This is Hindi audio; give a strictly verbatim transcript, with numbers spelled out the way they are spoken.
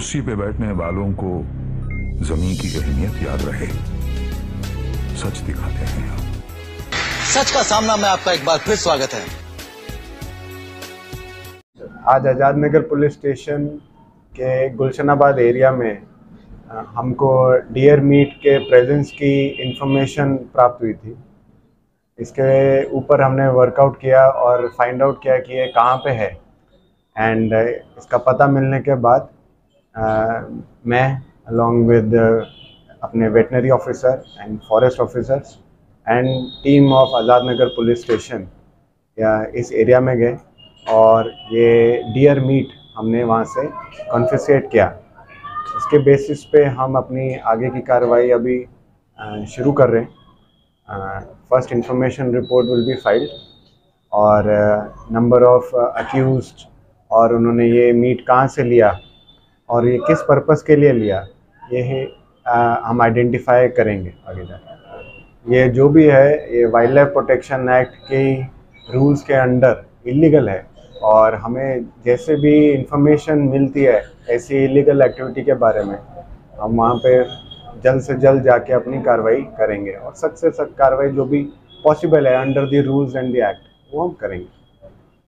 कुर्सी पे बैठने वालों को जमीन की अहमियत याद रहे। सच दिखाते हैं हम। सच का सामना में आपका एक बार फिर स्वागत है। आज आज़ाद नगर पुलिस स्टेशन के गुलशनाबाद एरिया में हमको डियर मीट के प्रेजेंस की इंफॉर्मेशन प्राप्त हुई थी। इसके ऊपर हमने वर्कआउट किया और फाइंड आउट किया कि ये कहाँ पे है। एंड इसका पता मिलने के बाद आ, मैं अलॉन्ग विद अपने veterinary officer and forest officers and team of Azad Nagar police station या इस एरिया में गए और ये डियर मीट हमने वहाँ से कॉन्फिस्केट किया। इसके बेसिस पे हम अपनी आगे की कार्रवाई अभी शुरू कर रहे हैं। First information report will be filed और नंबर ऑफ अक्यूज्ड और उन्होंने ये मीट कहाँ से लिया और ये किस पर्पस के लिए लिया, ये है आ, हम आइडेंटिफाई करेंगे आगे जाकर। ये जो भी है ये वाइल्ड लाइफ प्रोटेक्शन एक्ट के रूल्स के अंडर इलीगल है और हमें जैसे भी इंफॉर्मेशन मिलती है ऐसी इलीगल एक्टिविटी के बारे में हम वहाँ पे जल्द से जल्द जाके अपनी कार्रवाई करेंगे और सख्त से सख्त कार्रवाई जो भी पॉसिबल है under the rules and the act वो हम करेंगे।